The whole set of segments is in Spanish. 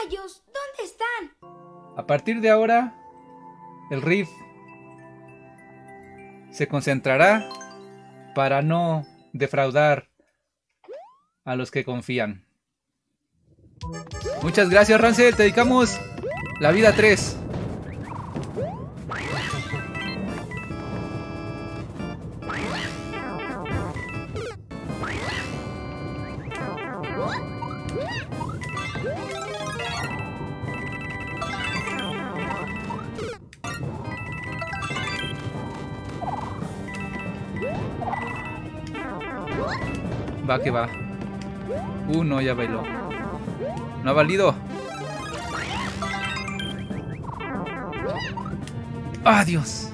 ¡Rayos! ¿Dónde están? A partir de ahora, el Riff se concentrará para no defraudar a los que confían. Muchas gracias, Rancel. Te dedicamos la vida 3. Va que va. No, ya bailó. No ha valido. ¡Ah, Dios!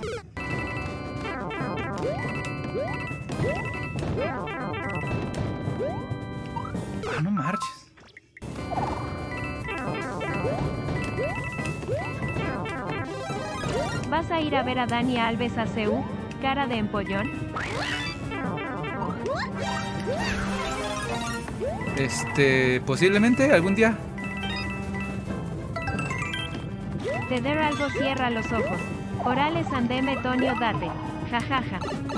Ah, no marches. ¿Vas a ir a ver a Dani Alves a CU, cara de empollón? Posiblemente algún día. Te der algo, cierra los ojos. Orales andeme Tonio date. Jajaja.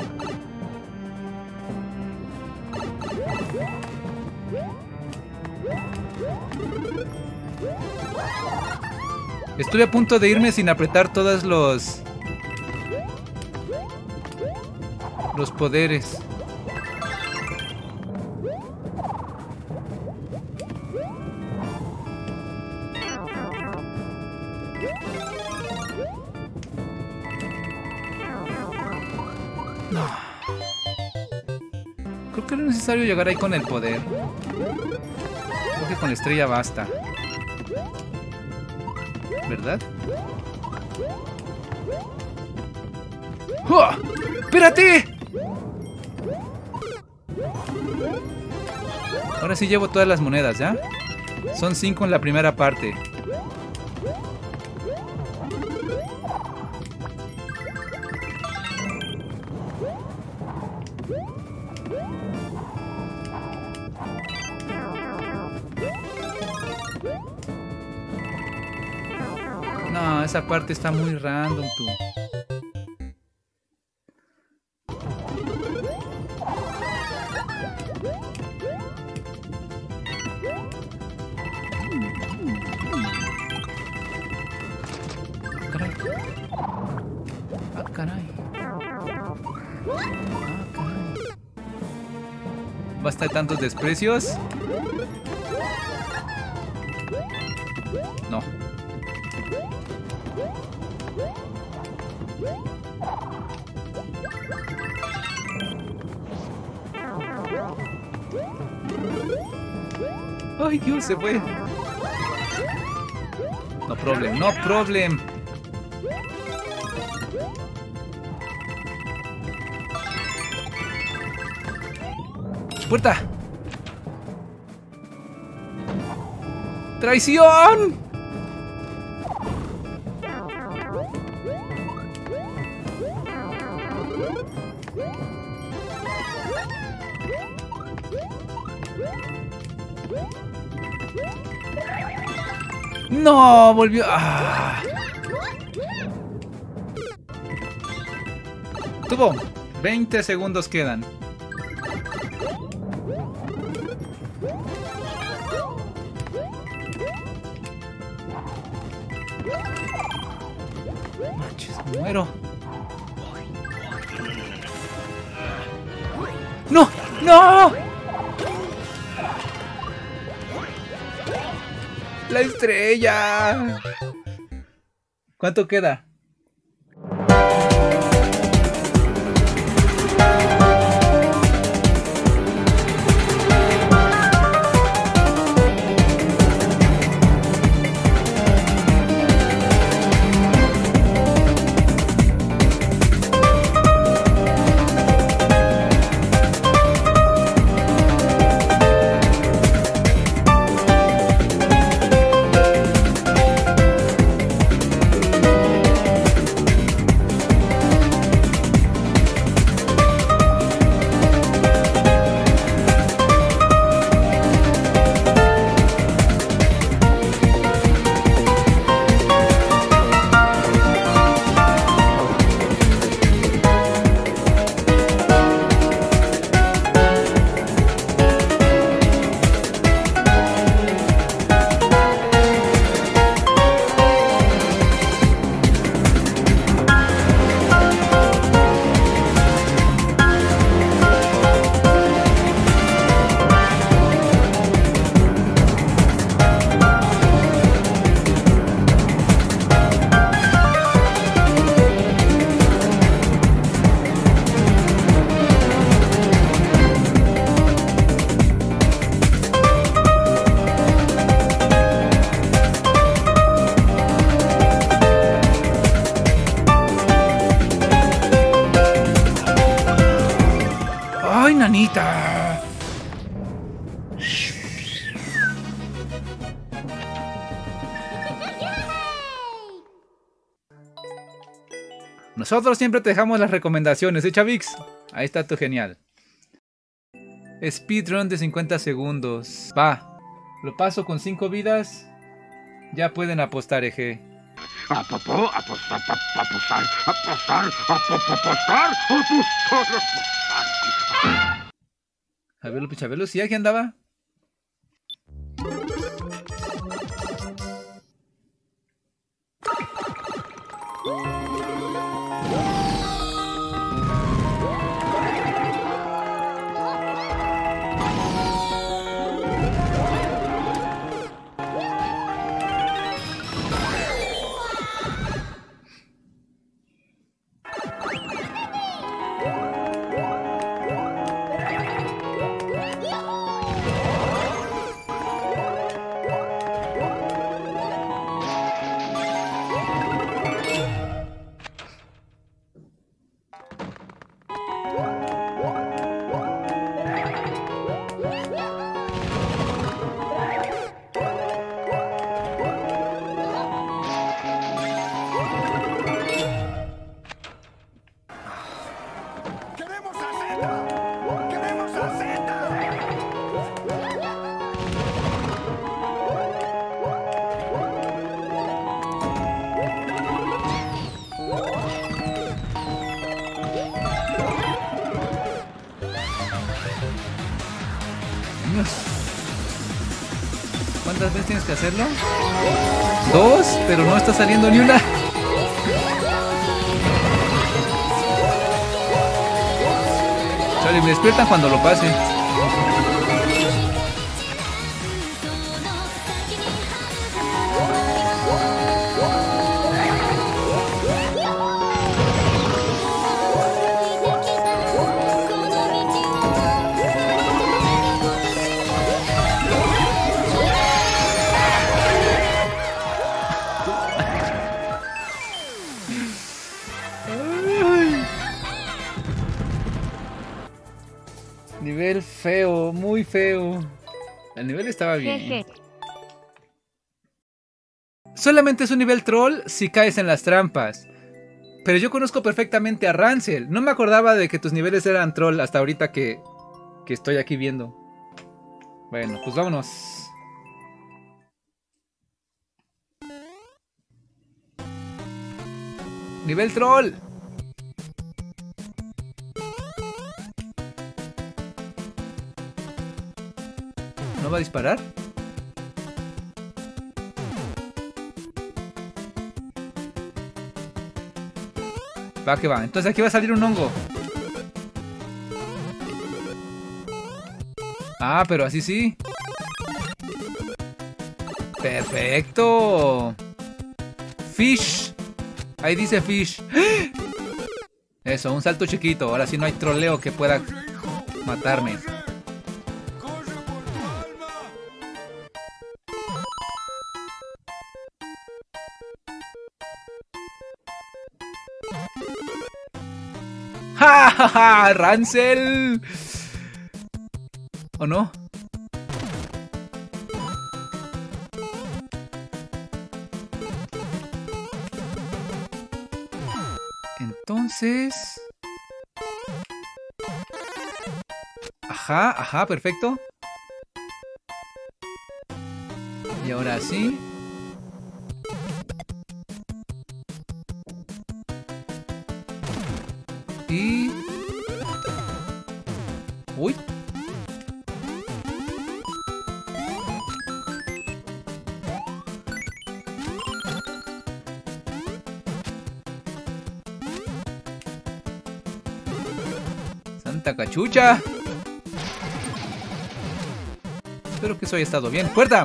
Estuve a punto de irme sin apretar todos los poderes. No. Creo que no es necesario llegar ahí con el poder. Creo que con la estrella basta. ¿Verdad? ¡Oh! ¡Espérate! Ahora sí llevo todas las monedas, ¿ya? Son 5 en la primera parte. No, esa parte está muy random, tú. Caray. Ah, caray. Basta de tantos desprecios. No. Ay, Dios, se fue. No problem, no problem. ¡Puerta! ¡Traición! No, volvió. ¡Ah! Tuvo 20 segundos quedan. Manches, muero. ¡No! ¡No! ¡La estrella! ¿Cuánto queda? Nosotros siempre te dejamos las recomendaciones, ¿eh, Chavix? Ahí está tu genial. Speedrun de 50 segundos. Va. Lo paso con 5 vidas. Ya pueden apostar, eje. Apostar. Chabelo, Chabelo, ¿sí aquí andaba? ¿Cuántas veces tienes que hacerlo? 2, pero no está saliendo ni una. Chale, me despiertan cuando lo pase. Nivel feo, muy feo. El nivel estaba bien. Jeje. Solamente es un nivel troll si caes en las trampas. Pero yo conozco perfectamente a Rancel. No me acordaba de que tus niveles eran troll hasta ahorita que estoy aquí viendo. Bueno, pues vámonos. Nivel troll. ¿No va a disparar? Va que va. Entonces aquí va a salir un hongo. Ah, pero así sí. Perfecto. Fish. Ahí dice fish. Eso, un salto chiquito. Ahora sí no hay troleo que pueda matarme. ¡Ja, ja, ja! ¡Rancel! ¿O no? Entonces... Ajá, ajá, perfecto. Y ahora sí... Y... Uy. Santa cachucha. Espero que eso haya estado bien. ¡Puerta!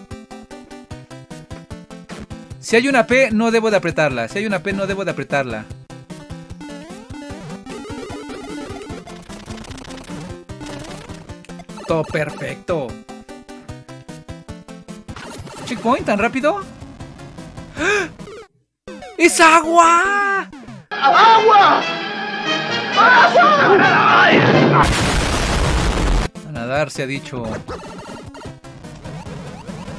Si hay una P, no debo de apretarla. Si hay una P, no debo de apretarla. Todo perfecto. ¿Checkpoint tan rápido? ¡Ah! ¡Es agua! ¡Agua! ¡Agua! A nadar se ha dicho.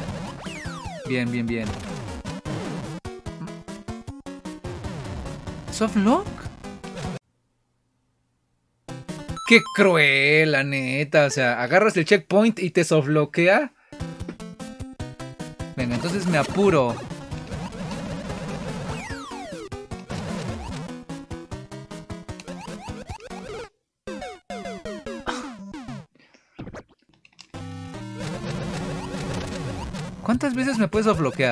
Bien, bien, bien. ¿Soft lock? Qué cruel, la neta. O sea, agarras el checkpoint y te softlockea. Venga, entonces me apuro. ¿Cuántas veces me puedes bloquear?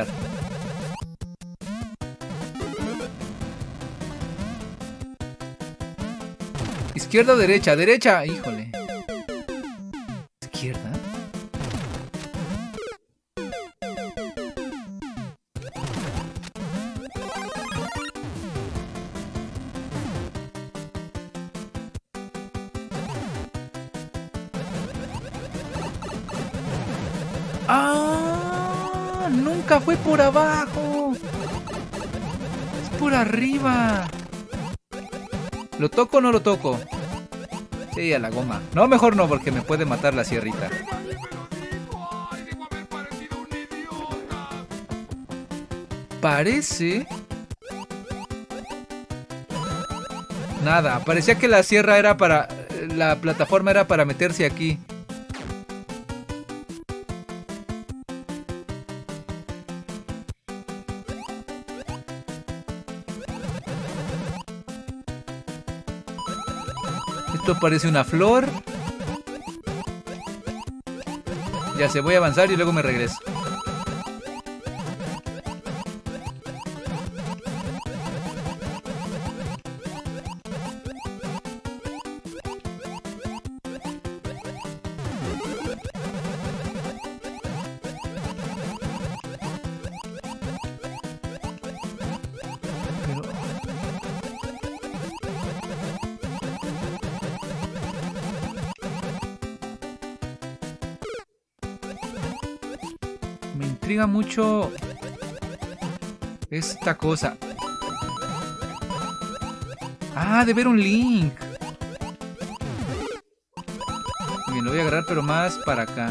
Izquierda o derecha, derecha, híjole. Izquierda. ¡Ah! Nunca fue por abajo. Es por arriba. ¿Lo toco o no lo toco? Sí, a la goma. No, mejor no, porque me puede matar la sierrita. Parece... Nada, parecía que la sierra era para... La plataforma era para meterse aquí. Esto parece una flor. Ya sé, voy a avanzar y luego me regreso. Me intriga mucho esta cosa. Ah, de ver un link. Bien, lo voy a agarrar, pero más para acá.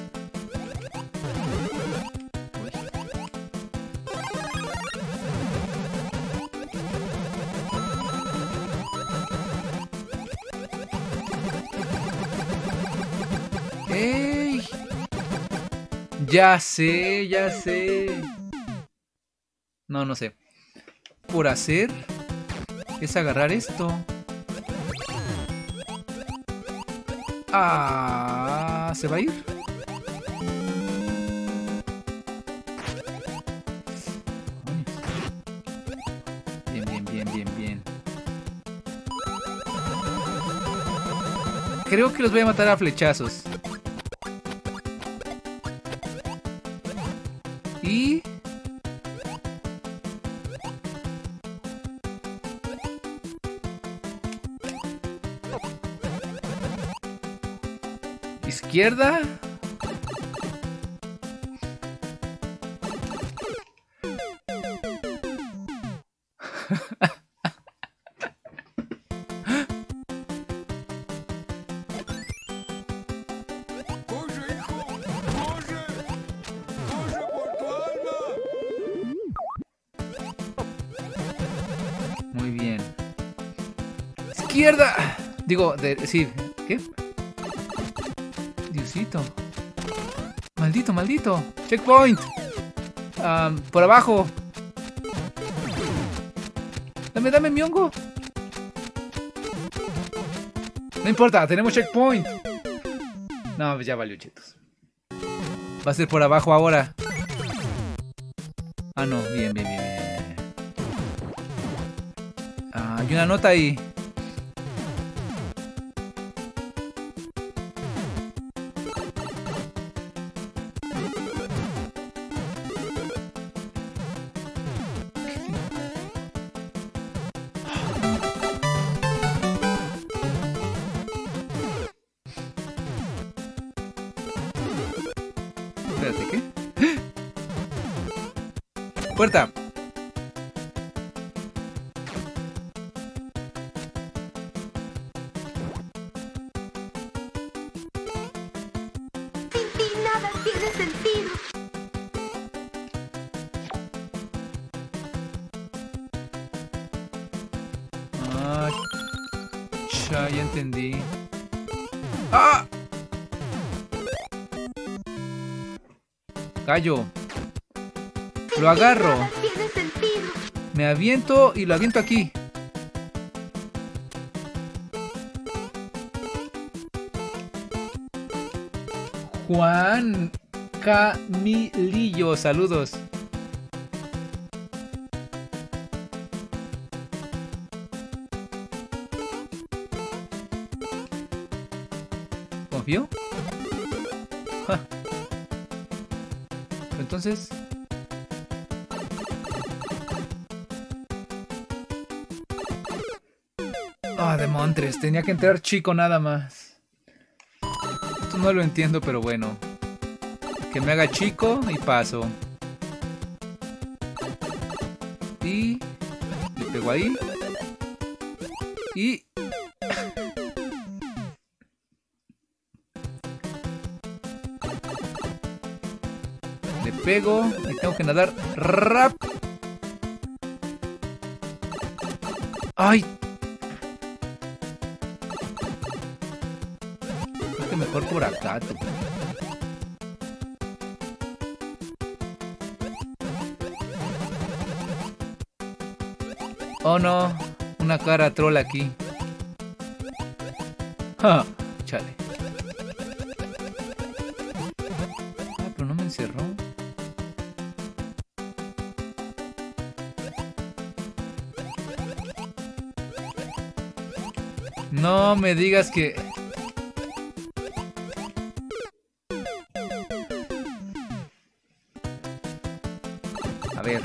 ¡Ey! Ya sé, ya sé. No, no sé. Por hacer es agarrar esto. Ah, ¿se va a ir? Bien, bien, bien, bien, bien. Creo que los voy a matar a flechazos. Y... izquierda. Muy bien. Izquierda. Digo, sí. ¿Qué? Diosito. Maldito, maldito. Checkpoint. Por abajo. Dame mi hongo. No importa, tenemos checkpoint. No, ya valió, chetos. Va a ser por abajo ahora. Ah, no, bien, bien, bien, bien. Hay una nota ahí. Espérate, ¿qué? Puerta. Sin ti nada tiene sentido. ya entendí. ¡Ah! Gallo. Lo agarro. Nada tiene sentido. Me aviento y lo aviento aquí. Juan Camilillo, saludos. ¿Confío? Ja. Entonces... Ah, demontres, tenía que entrar chico nada más. Esto no lo entiendo, pero bueno. Que me haga chico y paso. Y... le pego ahí. Y... le pego y tengo que nadar rap. ¡Ay! Creo que mejor por acá, tú. Oh no, una cara troll aquí. Ja, chale. Ah, pero no me encerró. No me digas que... A ver.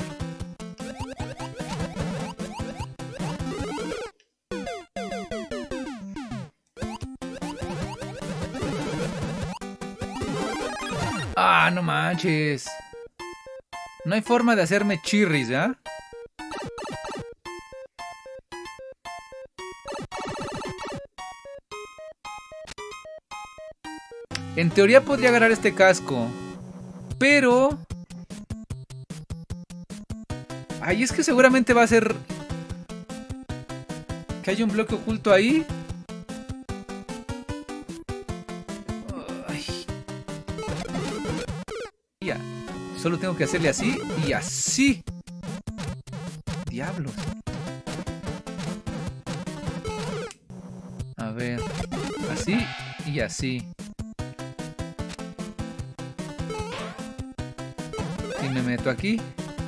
Ah, no manches. No hay forma de hacerme chirris, ¿ya? En teoría podría agarrar este casco. Pero... ay, es que seguramente va a ser... que hay un bloque oculto ahí. Ay. Ya. Solo tengo que hacerle así y así. Diablos. A ver. Así y así. Y me meto aquí.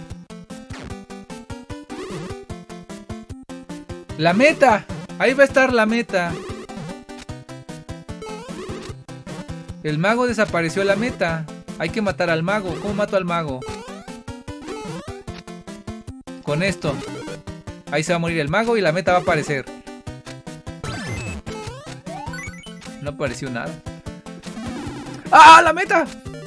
¡La meta! Ahí va a estar la meta. El mago desapareció la meta. Hay que matar al mago. ¿Cómo mato al mago? Con esto. Ahí se va a morir el mago y la meta va a aparecer. No apareció nada. ¡Ah! ¡La meta!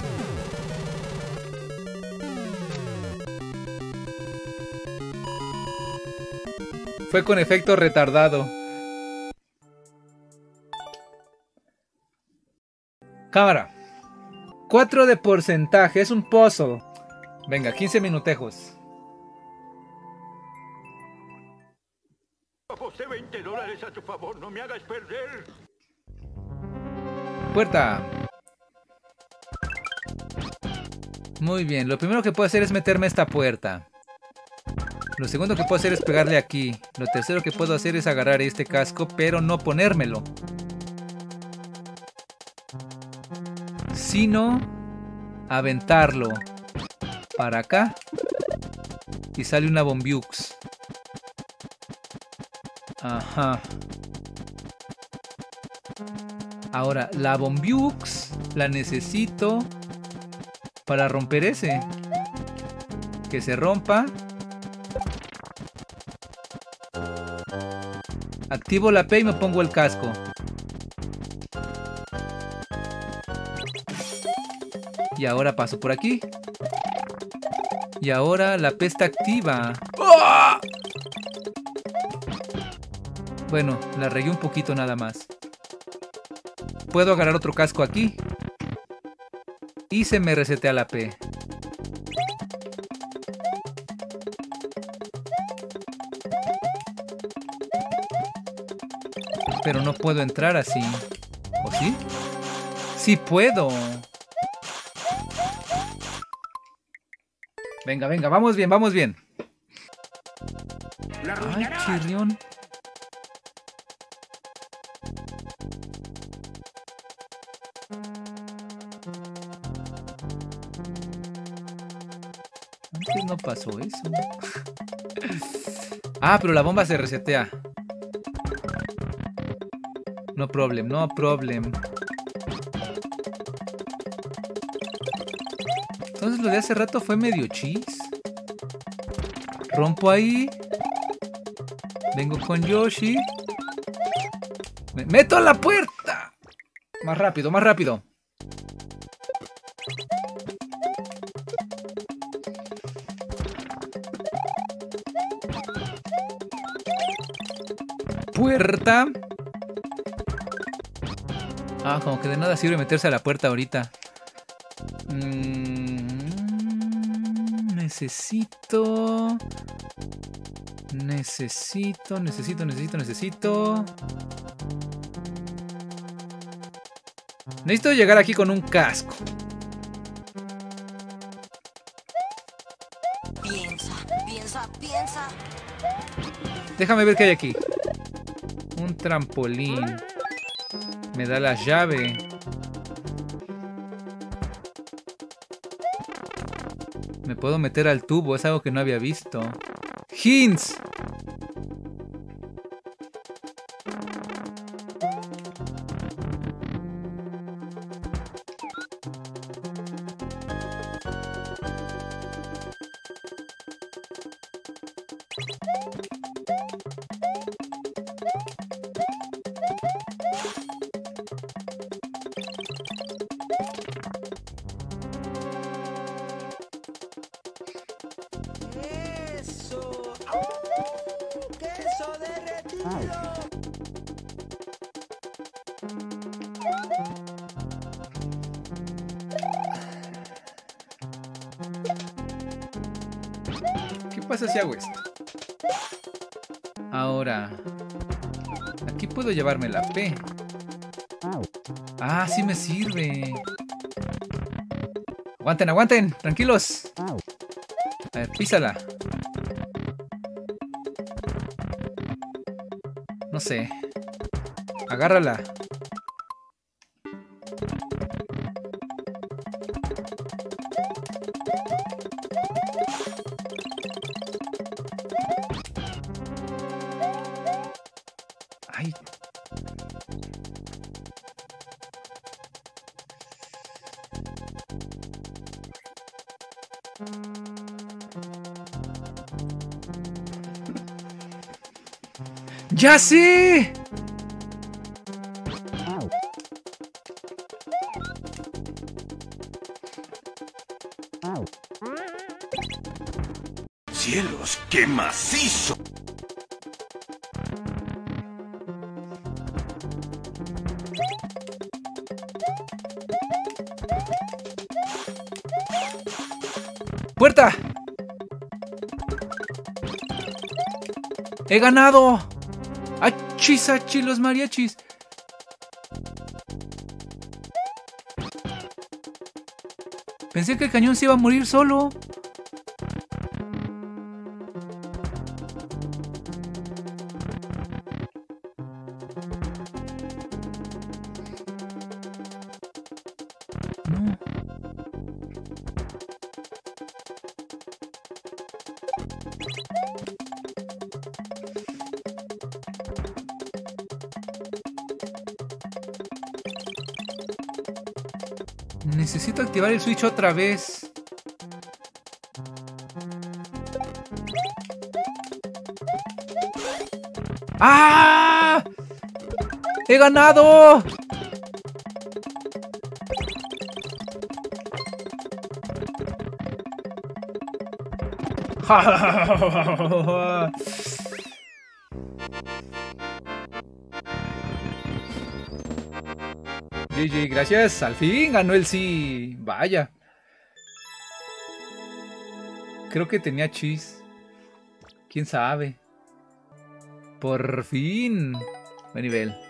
Fue con efecto retardado. Cámara. 4 de porcentaje. Es un puzzle. Venga, 15 minutejos. Aposté $20 a tu favor, no me hagas perder. Puerta. Muy bien, lo primero que puedo hacer es meterme a esta puerta. Lo segundo que puedo hacer es pegarle aquí. Lo tercero que puedo hacer es agarrar este casco, pero no ponérmelo. Sino aventarlo para acá. Y sale una bombiux. Ajá. Ahora, la bombiux la necesito para romper ese. Que se rompa. Activo la P y me pongo el casco. Y ahora paso por aquí. Y ahora la P está activa. ¡Oh! Bueno, la regué un poquito nada más. Puedo agarrar otro casco aquí. Y se me resetea la P. Pero no puedo entrar así. ¿O sí? ¡Sí puedo! Venga, venga, vamos bien, vamos bien. ¡Ay, chirrión! Antes no pasó eso. Ah, pero la bomba se resetea. No problem, no problem. Entonces lo de hace rato fue medio chis. Rompo ahí. Vengo con Yoshi. Me meto a la puerta. Más rápido, más rápido. Puerta. Ah, como que de nada sirve meterse a la puerta ahorita. Necesito... Necesito llegar aquí con un casco. Piensa. Déjame ver qué hay aquí. Un trampolín. Me da la llave. Me puedo meter al tubo, es algo que no había visto. ¡Hints! ¿Qué pasa si hago esto? Ahora, aquí puedo llevarme la P. Ah, sí me sirve. Aguanten, aguanten, tranquilos. A ver, písala. No sé. Agárrala. Ay. ¡Ya sé! ¡Cielos, qué macizo! ¡Puerta! ¡He ganado! ¡Achis, achis, los mariachis! Pensé que el cañón se iba a morir solo. No. Necesito activar el switch otra vez. ¡Ah! ¡He ganado! GG, gracias. Al fin ganó el sí. Vaya. Creo que tenía chis. ¿Quién sabe? Por fin. Buen nivel.